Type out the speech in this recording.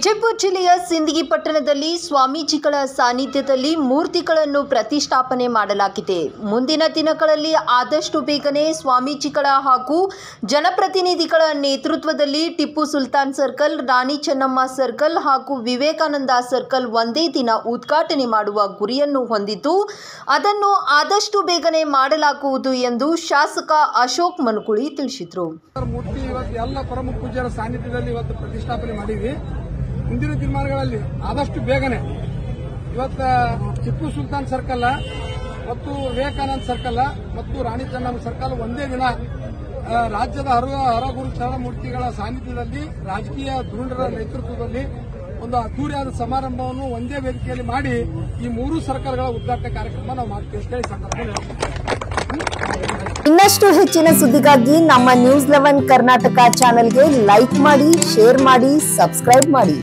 ವಿಜಯಪುರ ಜಿಲ್ಲೆಯ ಸಿಂದಗಿ ಪಟ್ಟಣದಲ್ಲಿ ಸ್ವಾಮೀಜಿಗಳ ಸಾನ್ನಿಧ್ಯದಲ್ಲಿ ಮೂರ್ತಿಗಳನ್ನು ಪ್ರತಿಷ್ಠಾಪನೆ ಮಾಡಲಾಗಿದೆ. ಮುಂದಿನ ದಿನಗಳಲ್ಲಿ ಆದಷ್ಟು ಬೇಗನೆ ಸ್ವಾಮೀಜಿಗಳ ಹಾಗೂ ಜನಪ್ರತಿನಿಧಿಗಳ ನೇತೃತ್ವದಲ್ಲಿ ಟಿಪ್ಪು ಸುಲ್ತಾನ್ ಸರ್ಕಲ್, ರಾಣಿ ಚೆನ್ನಮ್ಮ ಸರ್ಕಲ್ ಹಾಗೂ ವಿವೇಕಾನಂದ ಸರ್ಕಲ್ ಒಂದೇ ದಿನ ಉದ್ಘಾಟನೆ ಮಾಡುವ ಗುರಿಯನ್ನು ಹೊಂದಿದ್ದು, ಅದನ್ನು ಆದಷ್ಟು ಬೇಗನೆ ಮಾಡಲಾಗುವುದು ಎಂದು ಶಾಸಕ ಅಶೋಕ್ ಮನುಕುಳಿ ತಿಳಿಸಿದರು. ಎಲ್ಲ ಪ್ರಮುಖ ಪೂಜ್ಯರ ಸಾನ್ನಿಧ್ಯದಲ್ಲಿ ಇವತ್ತು ಪ್ರತಿಷ್ಠಾಪನೆ ಮಾಡಿದ್ವಿ. ಮುಂದಿನ ದಿನಮಾನಗಳಲ್ಲಿ ಆದಷ್ಟು ಬೇಗನೆ ಇವತ್ತು ಟಿಪ್ಪು ಸುಲ್ತಾನ್ ಸರ್ಕಲ್ ಮತ್ತು ವಿವೇಕಾನಂದ ಸರ್ಕಲ್ ಮತ್ತು ರಾಣಿ ಚೆನ್ನಮ್ಮ ಸರ್ಕಲ್ ಒಂದೇ ದಿನ ರಾಜ್ಯದ ಹರಗುರು ಚರಣಮೂರ್ತಿಗಳ ಸಾನ್ನಿಧ್ಯದಲ್ಲಿ ರಾಜಕೀಯ ಧುರೀಣರ ನೇತೃತ್ವದಲ್ಲಿ ಒಂದು ಅದ್ದೂರಿಯಾದ ಸಮಾರಂಭವನ್ನು ಒಂದೇ ವೇದಿಕೆಯಲ್ಲಿ ಮಾಡಿ ಈ ಮೂರು ಸರ್ಕಲ್ಗಳ ಉದ್ಘಾಟನೆ ಕಾರ್ಯಕ್ರಮ ನಾವು ಮಾಡ್ತೀವಿ. ಇನ್ನಷ್ಟು ಹೆಚ್ಚಿನ ಸುದ್ದಿಗಾಗಿ ನಮ್ಮ ನ್ಯೂಸ್ 11 ಕರ್ನಾಟಕ ಚಾನೆಲ್ಗೆ ಲೈಕ್ ಮಾಡಿ, ಶೇರ್ ಮಾಡಿ, ಸಬ್ಸ್ಕ್ರೈಬ್ ಮಾಡಿ.